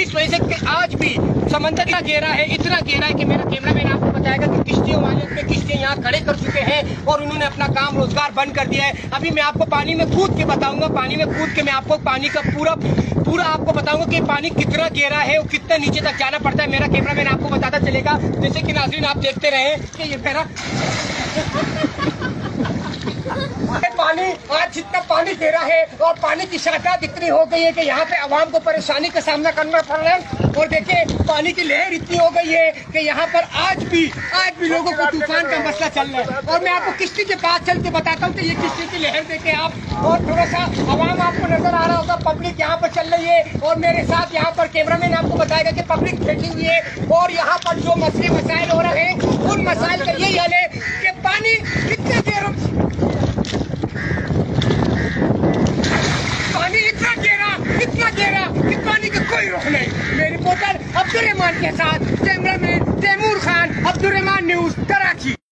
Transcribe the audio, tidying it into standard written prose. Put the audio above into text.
इस वजह से कि आज भी समंदर इतना गहरा है कि मेरा कैमरामैन आपको बताएगा कि किश्तियों वाले अपने किश्तियां यहाँ खड़े कर चुके हैं और उन्होंने अपना काम रोजगार बंद कर दिया है। अभी मैं आपको पानी में कूद के बताऊंगा, पानी में कूद के मैं आपको पानी का पूरा आपको बताऊंगा कि पानी कितना गहरा है और कितना नीचे तक जाना पड़ता है। मेरा कैमरामैन आपको बताता चलेगा। जैसे कि नाज़रीन आप देखते रहे कि ये मेरा पानी आज जितना पानी गहरा है और पानी की शर्तात इतनी हो गई है कि यहाँ पे आवाम को परेशानी का सामना करना पड़ रहा है। और देखिए पानी की लहर इतनी हो गई है कि यहाँ पर आज भी लोगों को तूफान का मसला चल रहा है। और मैं आपको किश्ती के पास चल के बताता हूँ कि ये किश्ती की लहर देखे आप, और थोड़ा सा आवाम आपको नजर आ रहा होगा, पब्लिक यहाँ पर चल रही है और मेरे साथ यहाँ पर कैमरामैन आपको बताएगा कि पब्लिक बैठी हुई है। और यहाँ पर जो मसले मसाइल हो रहे हैं उन मसाइल का यही हल है कि पानी कितने देर इतना गहरा कि पानी का कोई रोक नहीं। मेरी रिपोर्टर अब्दुल रहमान के साथ कैमरामैन तैमूर खान, अब्दुल रहमान न्यूज, कराची।